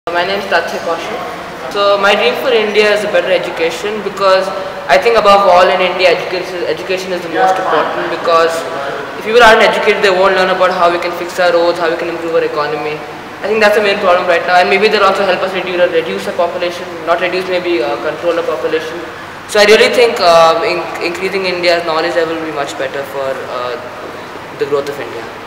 My name is Tathya Kaushal. So my dream for India is a better education, because I think above all in India education is the most important, because if people aren't educated, they won't learn about how we can fix our roads, how we can improve our economy. I think that's the main problem right now, and maybe they'll also help us reduce the population, not reduce, maybe control the population. So I really think increasing India's knowledge level will be much better for the growth of India.